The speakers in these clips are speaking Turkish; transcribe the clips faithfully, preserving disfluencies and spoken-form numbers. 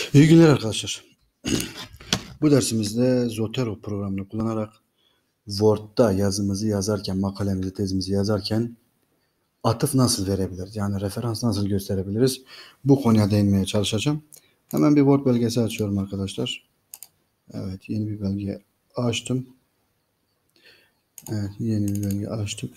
İyi günler arkadaşlar. Bu dersimizde Zotero programını kullanarak Word'da yazımızı yazarken, makalemizi, tezimizi yazarken atıf nasıl verebiliriz? Yani referans nasıl gösterebiliriz? Bu konuya değinmeye çalışacağım. Hemen bir Word belgesi açıyorum arkadaşlar. Evet, yeni bir belge açtım. Evet, yeni bir belge açtık.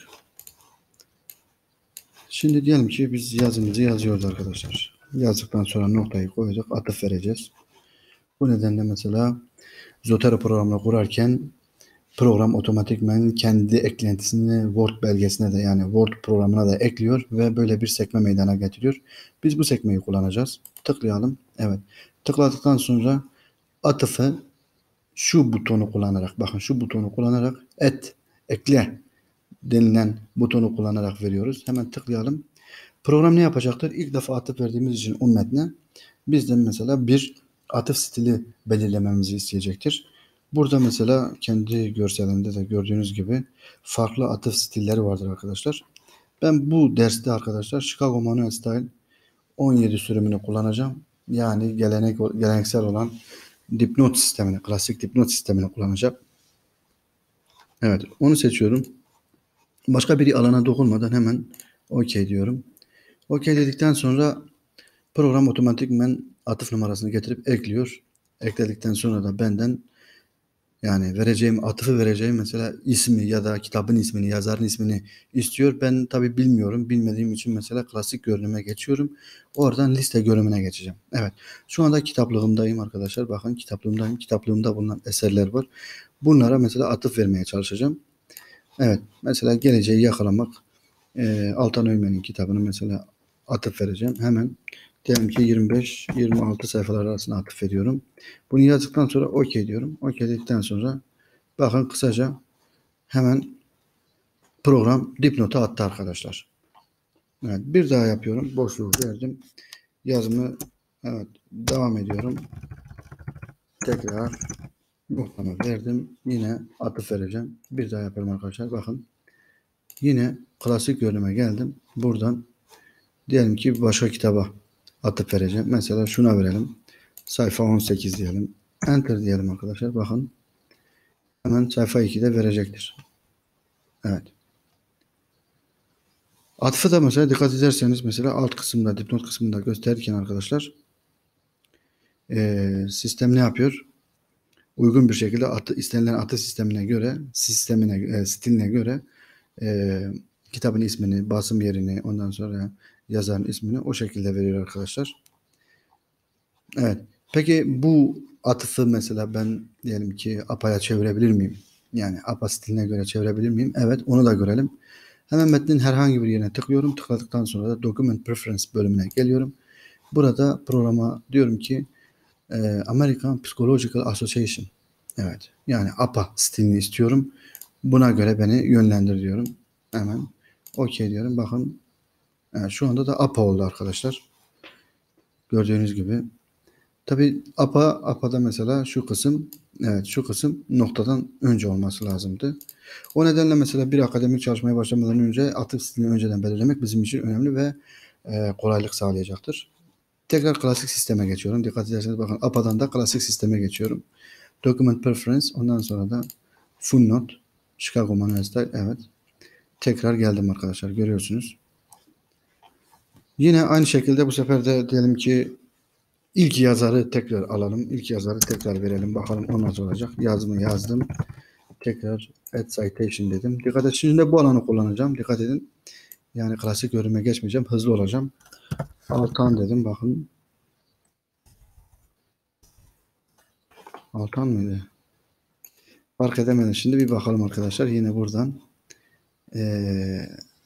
Şimdi diyelim ki biz yazımızı yazıyoruz arkadaşlar. Yazdıktan sonra noktayı koyduk, atıf vereceğiz. Bu nedenle mesela Zotero programını kurarken program otomatikman kendi eklentisini Word belgesine de yani Word programına da ekliyor ve böyle bir sekme meydana getiriyor. Biz bu sekmeyi kullanacağız. Tıklayalım. Evet. Tıkladıktan sonra atıfı şu butonu kullanarak, bakın şu butonu kullanarak et, ekle denilen butonu kullanarak veriyoruz. Hemen tıklayalım. Program ne yapacaktır? İlk defa atıf verdiğimiz için o metne bizden mesela bir atıf stili belirlememizi isteyecektir. Burada mesela kendi görselinde de gördüğünüz gibi farklı atıf stilleri vardır arkadaşlar. Ben bu derste arkadaşlar Chicago Manual Style on yedi sürümünü kullanacağım. Yani gelenek, geleneksel olan dipnot sistemini, klasik dipnot sistemini kullanacağım. Evet, onu seçiyorum. Başka bir alana dokunmadan hemen OK diyorum. OK dedikten sonra program otomatikmen atıf numarasını getirip ekliyor. Ekledikten sonra da benden yani vereceğim atıfı vereceğim mesela ismi ya da kitabın ismini, yazarın ismini istiyor. Ben tabi bilmiyorum. Bilmediğim için mesela klasik görünüme geçiyorum. Oradan liste görünümüne geçeceğim. Evet. Şu anda kitaplığımdayım arkadaşlar. Bakın kitaplığımdayım. Kitaplığımda bulunan eserler var. Bunlara mesela atıf vermeye çalışacağım. Evet. Mesela Geleceği Yakalamak. E, Altan Öymen'in kitabını mesela atıf vereceğim. Hemen diyelim ki yirmi beş yirmi altı sayfalar arasında atıf veriyorum. Bunu yazdıktan sonra OK diyorum. OK dedikten sonra bakın kısaca hemen program dipnota attı arkadaşlar. Evet, bir daha yapıyorum. Boşluğu verdim. Yazımı evet devam ediyorum. Tekrar noktamı verdim. Yine atıf vereceğim. Bir daha yapıyorum arkadaşlar. Bakın. Yine klasik görünüme geldim. Buradan diyelim ki başka kitaba atıf vereceğim. Mesela şuna verelim. Sayfa on sekiz diyelim. Enter diyelim arkadaşlar. Bakın. Hemen sayfa ikide verecektir. Evet. Atıfı da mesela dikkat ederseniz mesela alt kısımda dipnot kısmında gösterirken arkadaşlar e, sistem ne yapıyor? Uygun bir şekilde atı, istenilen atı sistemine göre sistemine e, stiline göre e, kitabın ismini, basım yerini, ondan sonra yazarın ismini o şekilde veriyor arkadaşlar. Evet. Peki bu atıfı mesela ben diyelim ki A P A'ya çevirebilir miyim? Yani A P A stiline göre çevirebilir miyim? Evet, onu da görelim. Hemen metnin herhangi bir yerine tıklıyorum. Tıkladıktan sonra da Document Preference bölümüne geliyorum. Burada programa diyorum ki e, American Psychological Association. Evet. Yani A P A stilini istiyorum. Buna göre beni yönlendir diyorum. Hemen OK diyorum. Bakın evet, şu anda da A P A oldu arkadaşlar. Gördüğünüz gibi. Tabi A P A, A P A'da mesela şu kısım, evet şu kısım noktadan önce olması lazımdı. O nedenle mesela bir akademik çalışmaya başlamadan önce atıf stilini önceden belirlemek bizim için önemli ve e, kolaylık sağlayacaktır. Tekrar klasik sisteme geçiyorum. Dikkat ederseniz bakın A P A'dan da klasik sisteme geçiyorum. Document Preference, ondan sonra da Footnote, Chicago Manual Style, evet. Tekrar geldim arkadaşlar, görüyorsunuz. Yine aynı şekilde bu sefer de diyelim ki İlk yazarı tekrar alalım. İlk yazarı tekrar verelim. Bakalım o nasıl olacak. Yazımı yazdım. Tekrar add citation dedim. Dikkat edin. Şimdi bu alanı kullanacağım. Dikkat edin. Yani klasik görünüme geçmeyeceğim. Hızlı olacağım. Altan dedim. Bakın. Altan mıydı? Fark edemedim. Şimdi bir bakalım arkadaşlar. Yine buradan. Ee,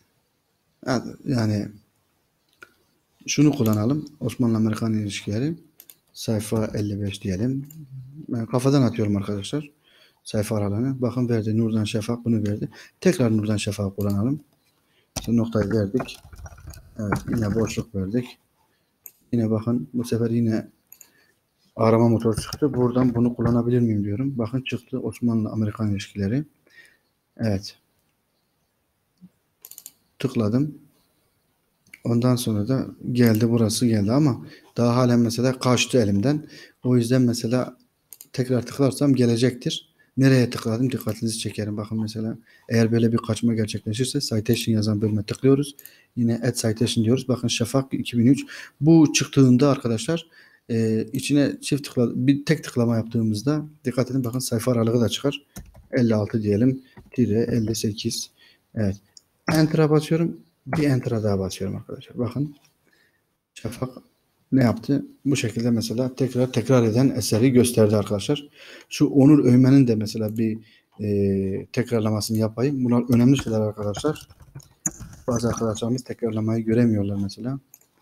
yani şunu kullanalım. Osmanlı-Amerikan ilişkileri. Sayfa elli beş diyelim. Ben kafadan atıyorum arkadaşlar. Sayfa aralığını. Bakın verdi. Nurdan Şafak bunu verdi. Tekrar Nurdan Şafak kullanalım. İşte noktayı verdik. Evet. Yine boşluk verdik. Yine bakın bu sefer yine arama motoru çıktı. Buradan bunu kullanabilir miyim diyorum. Bakın çıktı. Osmanlı-Amerikan ilişkileri. Evet. Tıkladım. Ondan sonra da geldi, burası geldi ama daha halen mesela kaçtı elimden. O yüzden mesela tekrar tıklarsam gelecektir. Nereye tıkladım dikkatinizi çekerim. Bakın mesela eğer böyle bir kaçma gerçekleşirse citation yazan bölüme tıklıyoruz. Yine add citation diyoruz. Bakın Şafak iki bin üç. Bu çıktığında arkadaşlar e, içine çift tıkla, bir tek tıklama yaptığımızda dikkat edin, bakın sayfa aralığı da çıkar. elli altı diyelim. Tire elli sekiz. Evet. Enter'a basıyorum. Bir enter'a daha basıyorum arkadaşlar. Bakın Şafak ne yaptı? Bu şekilde mesela tekrar tekrar eden eseri gösterdi arkadaşlar. Şu Onur Öymen'in de mesela bir e, tekrarlamasını yapayım. Bunlar önemli şeyler arkadaşlar. Bazı arkadaşlarımız tekrarlamayı göremiyorlar mesela.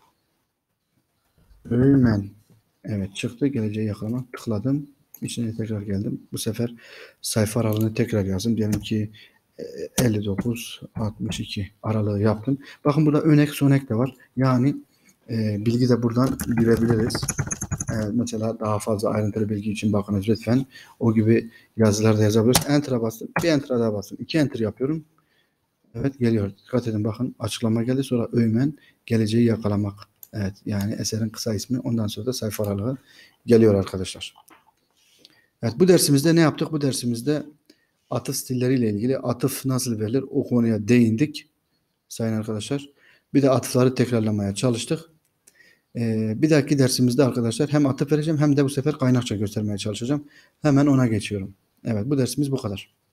Öymen. Evet çıktı. Geleceği yakalamak. Tıkladım. İçine tekrar geldim. Bu sefer sayfa aralığını tekrar yazdım. Diyelim ki elli dokuz altmış iki aralığı yaptım. Bakın burada ön ek son ek de var. Yani e, bilgi de buradan girebiliriz. E, mesela daha fazla ayrıntılı bilgi için bakınız lütfen. O gibi yazılar da yazabiliriz. Enter'a bastım. Bir enter daha bastım. İki enter yapıyorum. Evet geliyor. Dikkat edin bakın açıklama geldi. Sonra Öymen geleceği yakalamak. Evet yani eserin kısa ismi. Ondan sonra da sayfa aralığı geliyor arkadaşlar. Evet bu dersimizde ne yaptık? Bu dersimizde atıf stilleriyle ilgili atıf nasıl verilir o konuya değindik sayın arkadaşlar. Bir de atıfları tekrarlamaya çalıştık. Ee, bir dahaki dersimizde arkadaşlar hem atıf vereceğim hem de bu sefer kaynakça göstermeye çalışacağım. Hemen ona geçiyorum. Evet bu dersimiz bu kadar.